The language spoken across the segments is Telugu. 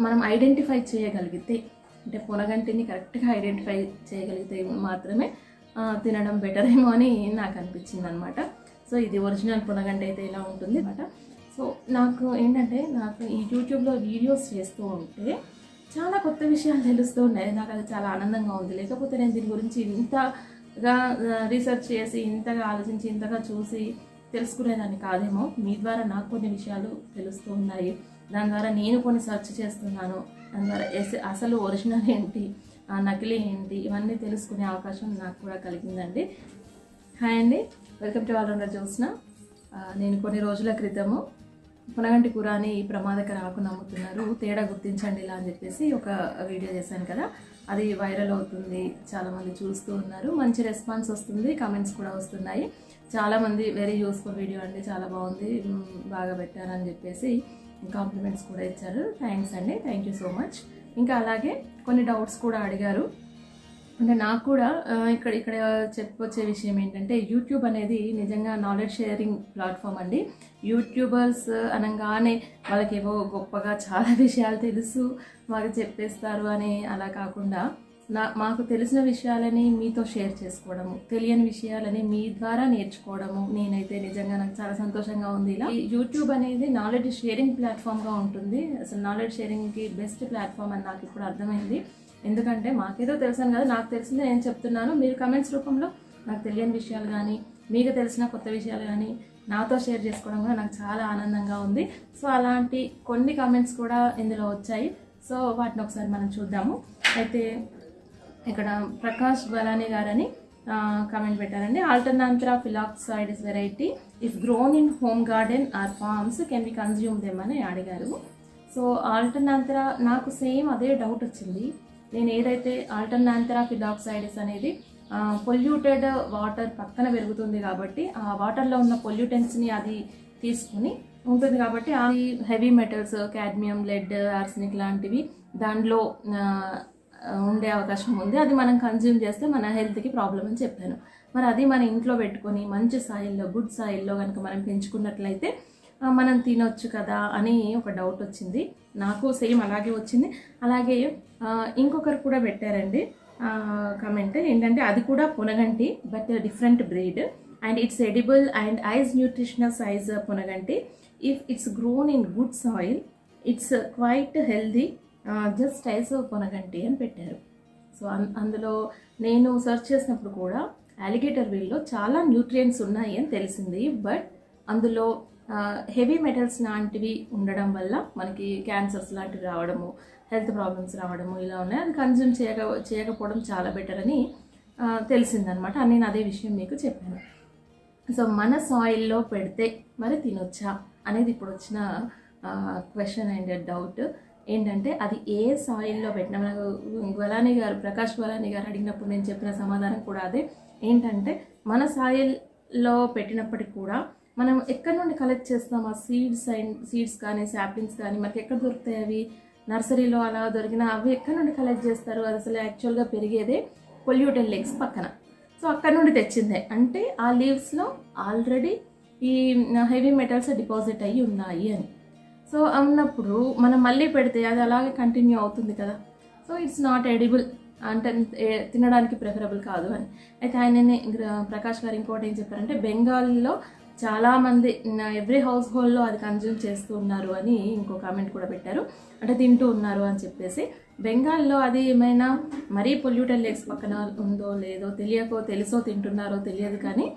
మనం ఐడెంటిఫై చేయగలిగితే, అంటే పొనగంటిని కరెక్ట్గా ఐడెంటిఫై చేయగలిగితే మాత్రమే తినడం బెటర్ ఏమో అని నాకు అనిపించింది అనమాట. సో ఇది ఒరిజినల్ పొనగంటి అయితే ఇలా ఉంటుంది అనమాట. సో నాకు ఏంటంటే, నాకు ఈ యూట్యూబ్లో వీడియోస్ చేస్తూ ఉంటే చాలా కొత్త విషయాలు తెలుస్తూ ఉన్నాయి. నాకు అది చాలా ఆనందంగా ఉంది. లేకపోతే నేను దీని గురించి ఇంతగా రీసెర్చ్ చేసి, ఇంతగా ఆలోచించి, ఇంతగా చూసి తెలుసుకునేదాన్ని కాదేమో. మీ ద్వారా నాకు కొన్ని విషయాలు తెలుస్తూ ఉన్నాయి. దాని ద్వారా నేను కొన్ని సెర్చ్ చేస్తున్నాను. దాని ద్వారా అసలు ఒరిజినల్ ఏంటి, నకిలీ ఏంటి, ఇవన్నీ తెలుసుకునే అవకాశం నాకు కూడా కలిగిందండి. హాయ్ అండి, వెల్కమ్ టు ఆల్రౌండర్ జ్యోత్స్న. నేను కొన్ని రోజుల క్రితము పొనగంటి కూర అని ప్రమాదకర ఆకును అమ్ముతున్నారు, తేడా గుర్తించండి ఇలా అని చెప్పేసి ఒక వీడియో చేశాను కదా. అది వైరల్ అవుతుంది, చాలామంది చూస్తూ ఉన్నారు, మంచి రెస్పాన్స్ వస్తుంది, కమెంట్స్ కూడా వస్తున్నాయి. చాలామంది వెరీ యూస్ఫుల్ వీడియో అండి, చాలా బాగుంది, బాగా పెట్టారని చెప్పేసి కాంప్లిమెంట్స్ కూడా ఇచ్చారు. థ్యాంక్స్ అండి, థ్యాంక్ యూ సో మచ్. ఇంకా అలాగే కొన్ని డౌట్స్ కూడా అడిగారు. అంటే నాకు కూడా ఇక్కడ చెప్పొచ్చే విషయం ఏంటంటే, యూట్యూబ్ అనేది నిజంగా నాలెడ్జ్ షేరింగ్ ప్లాట్ఫామ్ అండి. యూట్యూబర్స్ అనగానే వాళ్ళకేవో గొప్పగా చాలా విషయాలు తెలుసు, మాకు చెప్పేస్తారు అని అలా కాకుండా, మాకు తెలిసిన విషయాలని మీతో షేర్ చేసుకోవడము, తెలియని విషయాలని మీ ద్వారా నేర్చుకోవడము, నేనైతే నిజంగా నాకు చాలా సంతోషంగా ఉంది. ఇలా యూట్యూబ్ అనేది నాలెడ్జ్ షేరింగ్ ప్లాట్ఫామ్గా ఉంటుంది. అసలు నాలెడ్జ్ షేరింగ్కి బెస్ట్ ప్లాట్ఫామ్ అని నాకు ఇప్పుడు అర్థమైంది. ఎందుకంటే మాకేదో తెలుసాను కదా, నాకు తెలిసిందే నేను చెప్తున్నాను. మీరు కమెంట్స్ రూపంలో నాకు తెలియని విషయాలు కానీ, మీకు తెలిసిన కొత్త విషయాలు కానీ నాతో షేర్ చేసుకోవడం కూడా నాకు చాలా ఆనందంగా ఉంది. సో అలాంటి కొన్ని కమెంట్స్ కూడా ఇందులో వచ్చాయి. సో వాటిని ఒకసారి మనం చూద్దాము. అయితే ఇక్కడ ప్రకాష్ బలానీ గారని కమెంట్ పెట్టారండి. Alternanthera philoxeroides variety if grown in home garden or farms can we consume them అని అడిగారు. సో ఆల్టర్నాంత్రా, నాకు సేమ్ అదే డౌట్ వచ్చింది. నేను ఏదైతే ఆల్టర్నాంత్రా ఫిలాక్సాయిడిస్ అనేది పొల్యూటెడ్ వాటర్ పక్కన పెరుగుతుంది కాబట్టి, ఆ వాటర్లో ఉన్న పొల్యూటెంట్స్ని అది తీసుకుని ఉంటుంది కాబట్టి, అది heavy metals, cadmium, lead, arsenic లాంటివి దానిలో ఉండే అవకాశం ఉంది. అది మనం కన్జ్యూమ్ చేస్తే మన హెల్త్కి ప్రాబ్లం అని చెప్పాను. మరి అది మన ఇంట్లో పెట్టుకొని మంచి సాయిల్లో, గుడ్ సాయిల్లో కనుక మనం పెంచుకున్నట్లయితే మనం తినొచ్చు కదా అని ఒక డౌట్ వచ్చింది. నాకు సేమ్ అలాగే వచ్చింది. అలాగే ఇంకొకరు కూడా పెట్టారండి కమెంట్ ఏంటంటే, అది కూడా ponnaganti but different breed and it's edible and is nutritional size ponnaganti. If it's grown in good soil it's quite healthy just is ponnaganti అని పెట్టారు. సో అందులో నేను సెర్చ్ చేసినప్పుడు కూడా అలిగేటర్ వీల్లో చాలా న్యూట్రియంట్స్ ఉన్నాయి అని తెలిసింది. బట్ అందులో హెవీ మెటల్స్ లాంటివి ఉండడం వల్ల మనకి క్యాన్సర్స్ లాంటివి రావడము, హెల్త్ ప్రాబ్లమ్స్ రావడము ఇలా ఉన్నాయి. అది కన్జ్యూమ్ చేయకపోవడం చాలా బెటర్ అని తెలిసిందనమాట. నేను అదే విషయం మీకు చెప్పాను. సో మన సాయిల్లో పెడితే మరి తినొచ్చా అనేది ఇప్పుడు వచ్చిన క్వశ్చన్ అండ్ డౌట్ ఏంటంటే, అది ఏ సాయిల్లో పెట్టినా, మనకు బలానీ గారు, ప్రకాష్ బలానీ గారు అడిగినప్పుడు నేను చెప్పిన సమాధానం కూడా అదే. ఏంటంటే, మన సాయిల్లో పెట్టినప్పటికి కూడా మనం ఎక్కడి నుండి కలెక్ట్ చేస్తాం ఆ సీడ్స్ కానీ, శాప్లింగ్స్ కానీ మనకి ఎక్కడ దొరుకుతాయి? అవి నర్సరీలో అలా దొరికిన అవి ఎక్కడి నుండి కలెక్ట్ చేస్తారు? అది అసలు యాక్చువల్గా పెరిగేదే పొల్యూటెడ్ లీవ్స్ పక్కన. సో అక్కడ నుండి తెచ్చిందే అంటే ఆ లీవ్స్లో ఆల్రెడీ ఈ హెవీ మెటల్స్ డిపాజిట్ అయ్యి ఉన్నాయి అని. సో అన్నప్పుడు మనం మళ్ళీ పెడితే అది అలాగే కంటిన్యూ అవుతుంది కదా. సో ఇట్స్ నాట్ ఎడిబుల్, అంటే తినడానికి ప్రిఫరబుల్ కాదు అని. అయితే ఆయననే ప్రకాష్ గారు ఇంకోటి ఏం చెప్పారంటే, బెంగాల్లో చాలామంది ఎవ్రీ హౌస్ హోల్డ్లో అది కన్జ్యూమ్ చేస్తూ ఉన్నారు అని ఇంకో కామెంట్ కూడా పెట్టారు. అంటే తింటూ ఉన్నారు అని చెప్పేసి. బెంగాల్లో అది ఏమైనా మరీ పొల్యూటెడ్ లేక్స్ పక్కన ఉందో లేదో తెలుసో తింటున్నారో తెలియదు కానీ.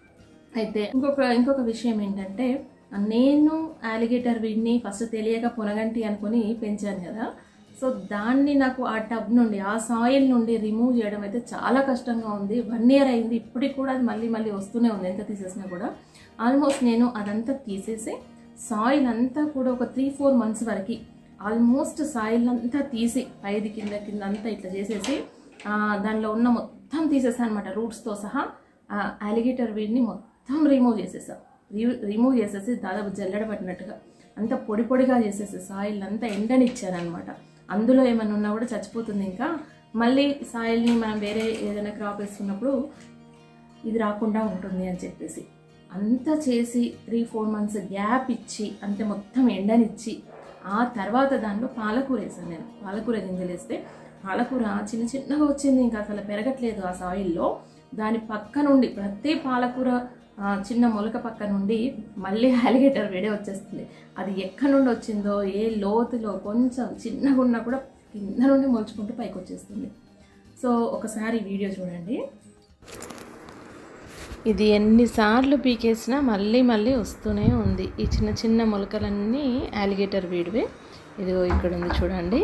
అయితే ఇంకొక విషయం ఏంటంటే, నేను అలిగేటర్ వీడిని ఫస్ట్ తెలియక పొనగంటి అనుకుని పెంచాను కదా. సో దాన్ని నాకు ఆ టబ్ నుండి, ఆ సాయిల్ నుండి రిమూవ్ చేయడం అయితే చాలా కష్టంగా ఉంది. 1 year అయింది, ఇప్పటికి కూడా అది మళ్ళీ వస్తూనే ఉంది. ఎంత తీసేసినా కూడా ఆల్మోస్ట్ నేను అదంతా తీసేసి సాయిల్ అంతా కూడా ఒక 3-4 months వరకు ఆల్మోస్ట్ సాయిల్ అంతా తీసి పైది కింద అంతా ఇట్లా చేసేసి దానిలో ఉన్న మొత్తం తీసేసాను అనమాట, రూట్స్తో సహా. అలిగేటర్ వీడిని మొత్తం రిమూవ్ చేసేసి దాదాపు జల్లెడ పట్టినట్టుగా అంతా పొడిగా చేసేసి సాయిల్ అంతా ఎండనిచ్చారనమాట. అందులో ఏమైనా ఉన్నా కూడా చచ్చిపోతుంది. ఇంకా మళ్ళీ సాయిల్ని మనం వేరే ఏదైనా క్రాప్ వేసుకున్నప్పుడు ఇది రాకుండా ఉంటుంది అని చెప్పేసి అంతా చేసి 3-4 months గ్యాప్ ఇచ్చి, అంటే మొత్తం ఎండనిచ్చి ఆ తర్వాత దాంట్లో పాలకూర వేసాను నేను. పాలకూర గింజలు వేస్తే పాలకూర చిన్న చిన్నగా వచ్చింది, ఇంకా అసలు పెరగట్లేదు ఆ సాయిల్లో. దాని పక్క నుండి ప్రతి పాలకూర చిన్న మొలక పక్క నుండి మళ్ళీ అలిగేటర్ వేడే వచ్చేస్తుంది. అది ఎక్కడి నుండి వచ్చిందో, ఏ లోతులో కొంచెం చిన్నగా ఉన్నా కూడా కింద నుండి మొలుచుకుంటూ పైకి వచ్చేస్తుంది. సో ఒకసారి వీడియో చూడండి. ఇది ఎన్నిసార్లు పీకేసినా మళ్ళీ మళ్ళీ వస్తూనే ఉంది. ఈ చిన్న చిన్న మొలకలన్నీ అలిగేటర్ వీడివే. ఇదిగో ఇక్కడ ఉంది చూడండి.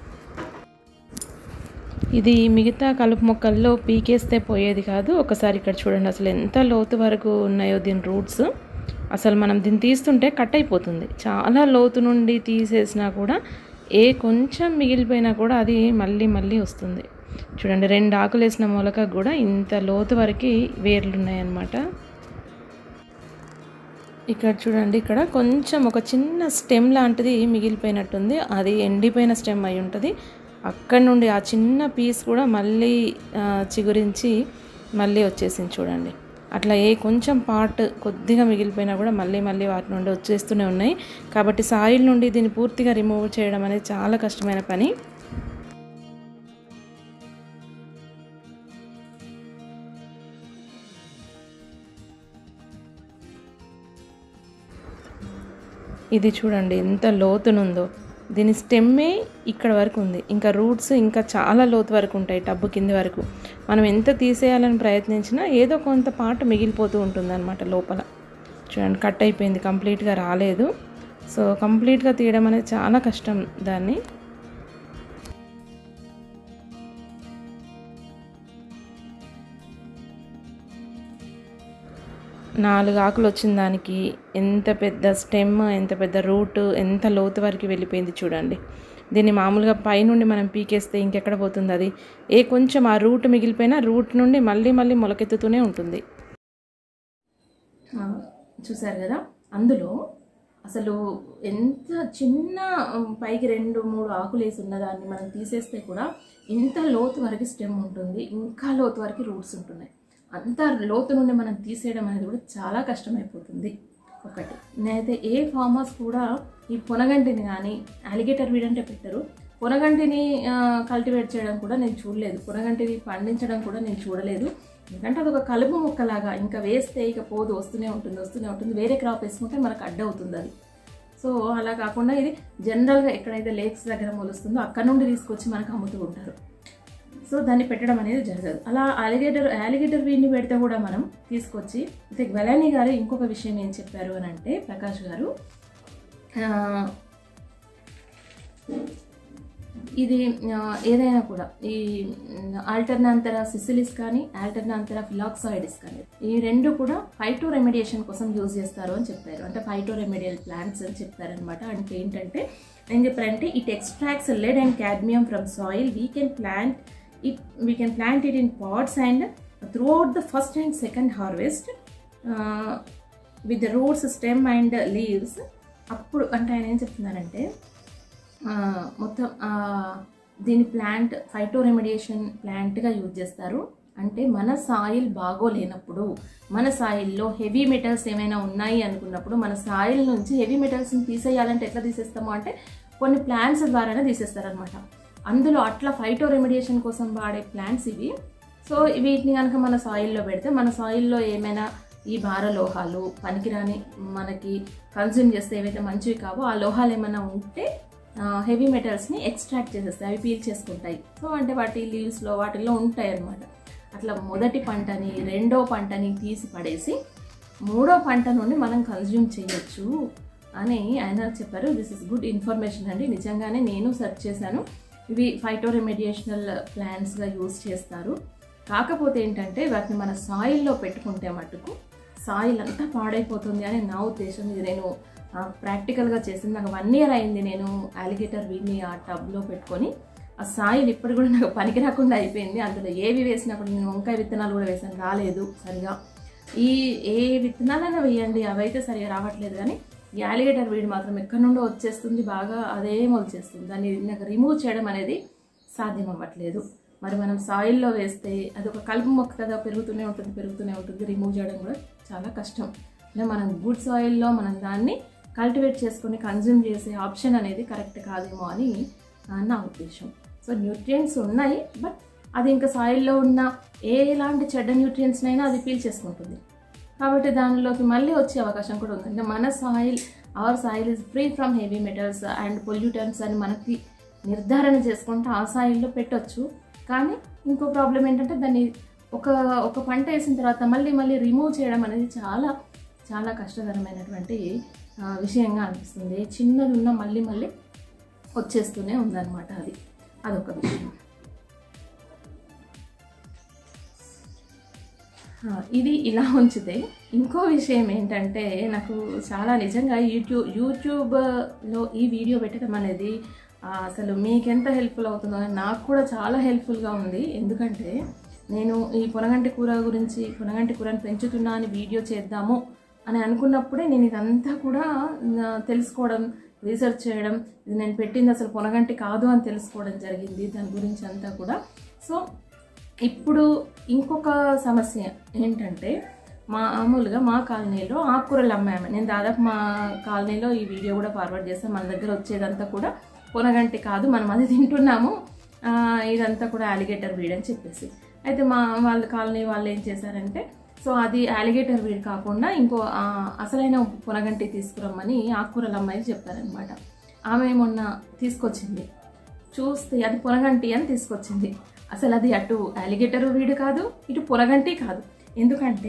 ఇది మిగతా కలుపు మొక్కల్లో పీకేస్తే పోయేది కాదు. ఒకసారి ఇక్కడ చూడండి అసలు ఎంత లోతు వరకు ఉన్నాయో దీని రూట్స్. అసలు మనం దీన్ని తీస్తుంటే కట్ అయిపోతుంది. చాలా లోతు నుండి తీసేసినా కూడా కొంచెం మిగిలిపోయినా కూడా అది మళ్ళీ మళ్ళీ వస్తుంది. చూడండి 2 ఆకులు వేసిన మొలక కూడా ఇంత లోతు వరకు వేర్లు ఉన్నాయన్నమాట. ఇక్కడ చూడండి, ఇక్కడ కొంచెం ఒక చిన్న స్టెమ్ లాంటిది మిగిలిపోయినట్టుంది. అది ఎండిపోయిన స్టెమ్ అయి ఉంటుంది. అక్కడ నుండి ఆ చిన్న పీస్ కూడా మళ్ళీ చిగురించి మళ్ళీ వచ్చేసింది చూడండి. అట్లా కొంచెం పార్ట్ కొద్దిగా మిగిలిపోయినా కూడా మళ్ళీ మళ్ళీ వాటి నుండి వచ్చేస్తూనే ఉన్నాయి. కాబట్టి సాయిల్ నుండి దీన్ని పూర్తిగా రిమూవ్ చేయడం అనేది చాలా కష్టమైన పని. ఇది చూడండి ఎంత లోతునుందో. దీని స్టెమ్మే ఇక్కడ వరకు ఉంది, ఇంకా రూట్స్ ఇంకా చాలా లోతు వరకు ఉంటాయి, టబ్బు కింది వరకు. మనం ఎంత తీసేయాలని ప్రయత్నించినా ఏదో కొంత పార్ట్ మిగిలిపోతూ ఉంటుంది అన్నమాట లోపల. చూడండి కట్ అయిపోయింది, కంప్లీట్గా రాలేదు. సో కంప్లీట్గా తీయడం అనేది చాలా కష్టం దాన్ని. నాలుగు ఆకులు వచ్చిన దానికి ఎంత పెద్ద స్టెమ్, ఎంత పెద్ద రూట్, ఎంత లోతు వరకు వెళ్ళిపోయింది చూడండి. దీన్ని మామూలుగా పైనుండి మనం పీకేస్తే ఇంకెక్కడ పోతుంది అది. కొంచెం ఆ రూట్ మిగిలిపోయినా రూట్ నుండి మళ్ళీ మళ్ళీ మొలకెత్తుతూనే ఉంటుంది. చూసారు కదా, అందులో అసలు ఎంత చిన్న పైకి 2-3 ఆకులు వేసి ఉన్నదాన్ని మనం తీసేస్తే కూడా ఇంత లోతు వరకు స్టెమ్ ఉంటుంది, ఇంకా లోతు వరకు రూట్స్ ఉంటున్నాయి. అంత లోతు నుండి మనం తీసేయడం అనేది కూడా చాలా కష్టమైపోతుంది. ఒకటి నేనైతే ఫార్మర్స్ కూడా ఈ పొనగంటిని కానీ అలిగేటర్ వీడ్ అంటే పెట్టరు. పొనగంటిని కల్టివేట్ చేయడం కూడా నేను చూడలేదు, పొనగంటిని పండించడం కూడా నేను చూడలేదు. ఎందుకంటే అది ఒక కలుపు మొక్కలాగా, ఇంకా వేస్తే ఇక పోదు, వస్తూనే ఉంటుంది. వేరే క్రాప్ వేసుకుంటే మనకు అడ్డవుతుంది అది. సో అలా కాకుండా ఇది జనరల్గా ఎక్కడైతే లేక్స్ దగ్గర మొలుస్తుందో అక్కడ నుండి తీసుకొచ్చి మనకు అమ్ముతూ ఉంటారు. సో దాన్ని పెట్టడం అనేది జరగదు. అలా అలిగేటర్ వీడిని పెడితే కూడా మనం తీసుకొచ్చి అయితే వెలానీ గారు ఇంకొక విషయం ఏం చెప్పారు అని అంటే, ప్రకాష్ గారు ఇది ఏదైనా కూడా ఈ ఆల్టర్నాంతరా సిసిలిస్ కానీ ఆల్టర్నాంతరా ఫిలాక్సాయిడిస్ కానీ ఈ 2 కూడా ఫైటో రెమెడియేషన్ కోసం యూజ్ చేస్తారు అని చెప్పారు. అంటే ఫైటో రెమెడియల్ ప్లాంట్స్ అని చెప్పారనమాట. అంటే ఏంటంటే ఏం చెప్పారంటే, it extracts lead and cadmium from soil. We can plant it in pots and throughout the first and second harvest with the roots, stem and leaves. అప్పుడు అంటే ఆయన ఏం చెప్తున్నారంటే మొత్తం దీని ప్లాంట్ ఫైటో రెమెడియేషన్ ప్లాంట్గా యూజ్ చేస్తారు. అంటే మన సాయిల్ బాగోలేనప్పుడు, మన సాయిల్లో హెవీ మెటల్స్ ఏమైనా ఉన్నాయి అనుకున్నప్పుడు, మన సాయిల్ నుంచి హెవీ మెటల్స్ని తీసేయాలంటే ఎట్లా తీసేస్తామో అంటే కొన్ని ప్లాంట్స్ ద్వారానే తీసేస్తారనమాట. అందులో అట్లా ఫైటో రెమెడియేషన్ కోసం వాడే ప్లాంట్స్ ఇవి. సో వీటిని కనుక మన సాయిల్లో పెడితే మన సాయిల్లో ఏమైనా ఈ భార లోహాలు పనికిరాని మనకి కన్జ్యూమ్ చేస్తే ఏవైతే మంచివి కావో ఆ లోహాలు ఏమైనా ఉంటే హెవీ మెటల్స్ని ఎక్స్ట్రాక్ట్ చేసేస్తాయి, అవి పీల్ చేసుకుంటాయి. సో అంటే వాటి లీవ్స్లో వాటిల్లో ఉంటాయి అన్నమాట. అట్లా మొదటి పంటని, రెండో పంటని తీసి పడేసి మూడో పంట నుండి మనం కన్జ్యూమ్ చేయొచ్చు అని ఆయన చెప్పారు. దిస్ ఇస్ గుడ్ ఇన్ఫర్మేషన్ అండి. నిజంగానే నేను సెర్చ్ చేశాను. ఇవి ఫైటో రెమెడియేషనల్ ప్లాంట్స్గా యూజ్ చేస్తారు. కాకపోతే ఏంటంటే వాటిని మన సాయిల్లో పెట్టుకుంటే మటుకు సాయిల్ అంతా పాడైపోతుంది అని నా ఉద్దేశం. ఇది నేను ప్రాక్టికల్గా చేసింది. నాకు 1 year అయింది నేను అలిగేటర్ వీడిని ఆ టబ్లో పెట్టుకొని. ఆ సాయిల్ ఇప్పుడు కూడా నాకు పనికి రాకుండా అయిపోయింది. అందులో ఏవి వేసినప్పుడు నేను వంకాయ విత్తనాలు కూడా వేసాను, రాలేదు సరిగా. ఏ విత్తనాలైనా వేయండి, అవైతే సరిగా రావట్లేదు. కానీ ఈ అలిగేటర్ వీడ్ మాత్రం ఎక్కడి నుండో వచ్చేస్తుంది, బాగా అదే మొలిచేస్తుంది. దాన్ని నాకు రిమూవ్ చేయడం అనేది సాధ్యం అవ్వట్లేదు. మరి మనం సాయిల్లో వేస్తే అది ఒక కలుపు మొక్క కదా, పెరుగుతూనే ఉంటుంది. రిమూవ్ చేయడం కూడా చాలా కష్టం. అంటే మనం గుడ్ సాయిల్లో మనం దాన్ని కల్టివేట్ చేసుకొని కన్జ్యూమ్ చేసే ఆప్షన్ అనేది కరెక్ట్ కాదేమో అని నా ఉద్దేశం. సో న్యూట్రియంట్స్ ఉన్నాయి, బట్ అది ఇంకా సాయిల్లో ఉన్న ఎలాంటి చెడ్డ న్యూట్రియంట్స్నైనా అది పీల్చేసుకుంటుంది. కాబట్టి దానిలోకి మళ్ళీ వచ్చే అవకాశం కూడా ఉంది. అంటే మన soil, our soil is free from heavy metals and pollutants అని మనకి నిర్ధారణ చేసుకుంటే ఆ సాయిల్లో పెట్టవచ్చు. కానీ ఇంకో ప్రాబ్లం ఏంటంటే దాన్ని ఒక పంట వేసిన తర్వాత మళ్ళీ రిమూవ్ చేయడం అనేది చాలా చాలా కష్టతరమైనటువంటి విషయంగా అనిపిస్తుంది. చిన్నది ఉన్న మళ్ళీ వచ్చేస్తూనే ఉందన్నమాట. అదొక విషయం. ఇది ఇలా ఉంచితే ఇంకో విషయం ఏంటంటే, నాకు చాలా నిజంగా యూట్యూబ్లో ఈ వీడియో పెట్టడం అనేది అసలు మీకెంత హెల్ప్ఫుల్ అవుతుందో నాకు కూడా చాలా హెల్ప్ఫుల్గా ఉంది. ఎందుకంటే నేను ఈ పొనగంటి కూరని పెంచుతున్నా అని వీడియో చేద్దాము అని అనుకున్నప్పుడే నేను ఇదంతా కూడా తెలుసుకోవడం, రీసెర్చ్ చేయడం, ఇది నేను పెట్టింది అసలు పొనగంటి కాదు అని తెలుసుకోవడం జరిగింది, దాని గురించి అంతా కూడా. సో ఇప్పుడు ఇంకొక సమస్య ఏంటంటే, మామూలుగా మా కాలనీలో ఆకుకూరలు అమ్మాము. నేను దాదాపు మా కాలనీలో ఈ వీడియో కూడా ఫార్వర్డ్ చేస్తాను. మన దగ్గర వచ్చేదంతా కూడా పొనగంటి కాదు, మనం అది తింటున్నాము, ఇదంతా కూడా అలిగేటర్ వీడ్ అని చెప్పేసి. అయితే వాళ్ళ కాలనీ వాళ్ళు ఏం చేశారంటే, సో అది అలిగేటర్ వీడ్ కాకుండా ఇంకో అసలైన పొనగంటి తీసుకురమ్మని ఆకుకూరల అమ్మాయి చెప్పారనమాట. ఆమె మొన్న తీసుకొచ్చింది, చూస్తే అది పొనగంటి అని తీసుకొచ్చింది. అసలు అది అటు అలిగేటర్ వీడు కాదు, ఇటు పొనగంటి కాదు. ఎందుకంటే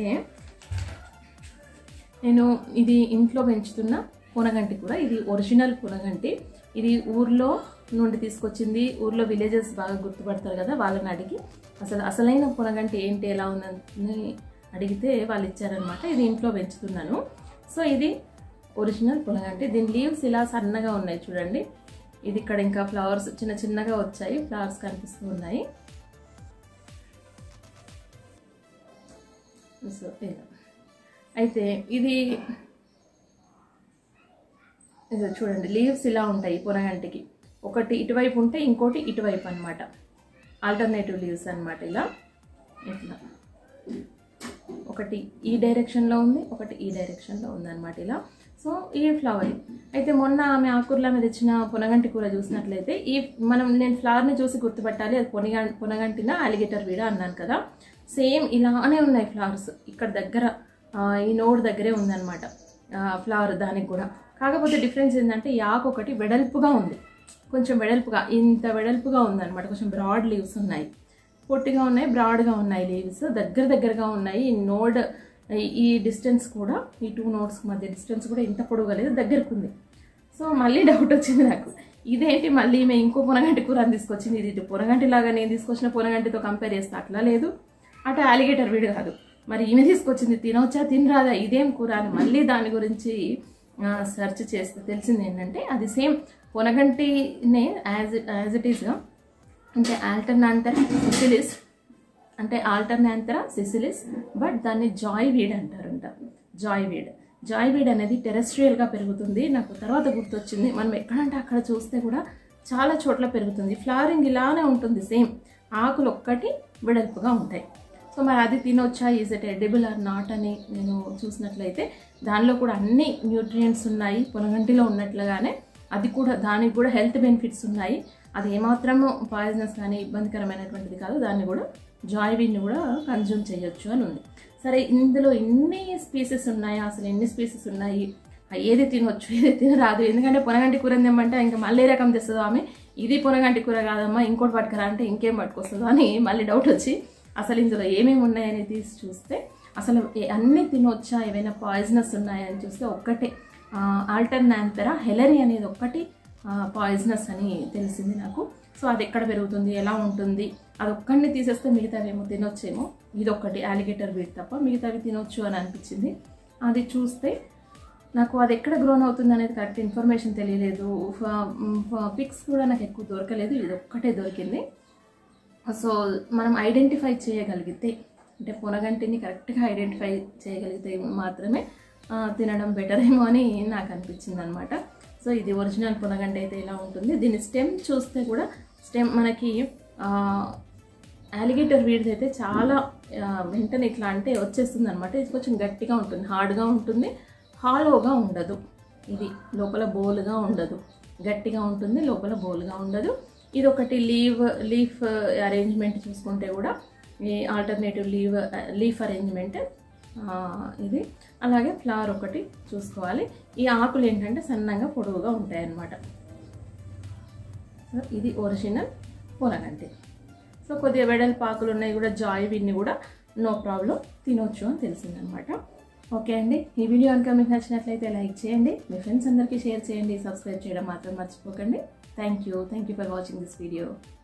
నేను ఇది ఇంట్లో పెంచుతున్న పొనగంటి కూడా, ఇది ఒరిజినల్ పొనగంటి. ఇది ఊర్లో నుండి తీసుకొచ్చింది. ఊర్లో విలేజెస్ బాగా గుర్తుపడతారు కదా, వాళ్ళని అడిగి అసలైన పొనగంటి ఏంటి, ఎలా ఉందని అడిగితే వాళ్ళు ఇచ్చారనమాట. ఇది ఇంట్లో పెంచుతున్నాను. సో ఇది ఒరిజినల్ పొనగంటి. దీని లీవ్స్ ఇలా సన్నగా ఉన్నాయి చూడండి. ఇది ఇక్కడ ఇంకా ఫ్లవర్స్ చిన్నగా వచ్చాయి, ఫ్లవర్స్ కనిపిస్తూ ఉన్నాయి. సో అయితే ఇది చూడండి, లీవ్స్ ఇలా ఉంటాయి పొనగంటికి. ఒకటి ఇటువైపు ఉంటే ఇంకోటి ఇటువైపు అనమాట, ఆల్టర్నేటివ్ లీవ్స్ అనమాట. ఇట్లా ఒకటి ఈ డైరెక్షన్లో ఉంది, ఒకటి ఈ డైరెక్షన్లో ఉందన్నమాట ఇలా. సో ఈ ఫ్లవర్ అయితే మొన్న ఆమె ఆకుకూరల మీద ఇచ్చిన పొనగంటి కూర చూసినట్లయితే నేను ఫ్లవర్ని చూసి గుర్తుపట్టాలి అది పొనగంటిన అలిగేటర్ వీడ అన్నాను కదా. సేమ్ ఇలానే ఉన్నాయి ఫ్లవర్స్. ఇక్కడ దగ్గర ఈ నోడ్ దగ్గరే ఉందన్నమాట ఫ్లవర్ దానికి కూడా. కాకపోతే డిఫరెన్స్ ఏంటంటే ఈ ఆకు ఒకటి వెడల్పుగా ఉంది, కొంచెం వెడల్పుగా, ఇంత వెడల్పుగా ఉందన్నమాట. కొంచెం బ్రాడ్ లీవ్స్ ఉన్నాయి, పొట్టిగా ఉన్నాయి, బ్రాడ్గా ఉన్నాయి లీవ్స్, దగ్గరగా ఉన్నాయి. ఈ నోడ్ ఈ డిస్టెన్స్ కూడా, ఈ 2 నోడ్స్ మధ్య డిస్టెన్స్ కూడా ఇంత పొడుగా లేదు, దగ్గరకు ఉంది. సో మళ్ళీ డౌట్ వచ్చింది నాకు, ఇదేంటి మళ్ళీ మేము ఇంకో పొనగంటి కూర అని తీసుకొచ్చింది, ఇది పొనగంటి లాగా నేను తీసుకొచ్చిన పొనగంటితో కంపేర్ చేస్తే అట్లా లేదు, అటు అలిగేటర్ వీడు కాదు, మరి ఈమె తీసుకొచ్చింది తినవచ్చా తినరాదా ఇదేం కూర అని మళ్ళీ దాని గురించి సెర్చ్ చేస్తే తెలిసింది ఏంటంటే అది సేమ్ పొనగంటినే యాజ్ ఇట్ ఈస్గా, అంటే ఆల్టర్నాంతరా సిసిలిస్, బట్ దాన్ని జాయ్ వీడ్ అంటారంట. జాయ్ వీడ్ అనేది టెరెస్ట్రియల్గా పెరుగుతుంది. నాకు తర్వాత గుర్తొచ్చింది, మనం ఎక్కడంటే అక్కడ చూస్తే కూడా చాలా చోట్ల పెరుగుతుంది. ఫ్లవరింగ్ ఇలానే ఉంటుంది, సేమ్ ఆకులు ఒక్కటి వెడల్పుగా ఉంటాయి. సో మరి అది తినొచ్చా, is it edible or not అని నేను చూసినట్లయితే దానిలో కూడా అన్ని న్యూట్రియంట్స్ ఉన్నాయి పొనగంటిలో ఉన్నట్లుగానే, అది కూడా దానికి కూడా హెల్త్ బెనిఫిట్స్ ఉన్నాయి. అది ఏమాత్రము పాయిజనస్ కానీ ఇబ్బందికరమైనటువంటిది కాదు. దాన్ని కూడా జాయ్ వీడ్ని కూడా కన్జ్యూమ్ చేయొచ్చు అని ఉంది. సరే, ఇందులో ఎన్ని స్పీసెస్ ఉన్నాయి, అసలు ఎన్ని స్పీసెస్ ఉన్నాయి, ఏది తినవచ్చు ఏది తినరాదు, ఎందుకంటే పొనగంటి కూర తెమ్మంటే ఇంకా మళ్ళీ రకం తెస్తుందో ఆమె, ఇది పొనగంటి కూర కాదమ్మా ఇంకోటి పట్టుకురా అంటే ఇంకేం పట్టుకొస్తుందో అని మళ్ళీ డౌట్ వచ్చి అసలు ఇందులో ఏమేమి ఉన్నాయని తీసి చూస్తే అసలు అన్నీ తినొచ్చా, ఏవైనా పాయిజనస్ ఉన్నాయని చూస్తే ఒక్కటే ఆల్టర్నాంతరా హెలరీ అనేది ఒక్కటి పాయిజనస్ అని తెలిసింది నాకు. సో అది ఎక్కడ పెరుగుతుంది, ఎలా ఉంటుంది, అది ఒక్కడిని తీసేస్తే మిగతావేమో తినొచ్చేమో, ఇది ఒక్కటి అలిగేటర్ వీడ్ తప్ప మిగతావి తినొచ్చు అని అనిపించింది. అది చూస్తే నాకు అది ఎక్కడ గ్రోన్ అవుతుంది అనేది కరెక్ట్ ఇన్ఫర్మేషన్ తెలియలేదు, పిక్స్ కూడా నాకు ఎక్కువ దొరకలేదు, ఇది ఒక్కటే దొరికింది. సో మనం ఐడెంటిఫై చేయగలిగితే, అంటే పొనగంటిని కరెక్ట్గా ఐడెంటిఫై చేయగలిగితే మాత్రమే తినడం బెటర్ ఏమో అని నాకు అనిపించింది అనమాట. సో ఇది ఒరిజినల్ పొనగంటి అయితే ఇలా ఉంటుంది. దీని స్టెమ్ చూస్తే కూడా మనకి అలిగేటర్ వీడిది అయితే చాలా వెంటనే ఇట్లా అంటే వచ్చేస్తుంది అనమాట. ఇది కొంచెం గట్టిగా ఉంటుంది, హార్డ్గా ఉంటుంది, హాలోగా ఉండదు. ఇది లోపల బోల్గా ఉండదు, గట్టిగా ఉంటుంది, లోపల బోల్గా ఉండదు. ఇది ఒకటి లీఫ్ అరేంజ్మెంట్ చూసుకుంటే కూడా ఈ ఆల్టర్నేటివ్ లీఫ్ అరేంజ్మెంట్ ఇది. అలాగే ఫ్లవర్ ఒకటి చూసుకోవాలి. ఈ ఆకులు ఏంటంటే సన్నగా పొడవుగా ఉంటాయి అన్నమాట. సో ఇది ఒరిజినల్ పొనగంటి. సో కొద్దిగా వెడల్పు ఆకులు ఉన్నాయి కూడా, జాయ్ విన్ని కూడా నో ప్రాబ్లం తినొచ్చు అని తెలిసిందనమాట. ఓకే అండి, ఈ వీడియో కనుక మీకు నచ్చినట్లయితే లైక్ చేయండి, మీ ఫ్రెండ్స్ అందరికీ షేర్ చేయండి, సబ్స్క్రైబ్ చేయడం మాత్రం మర్చిపోకండి. Thank you for watching this video.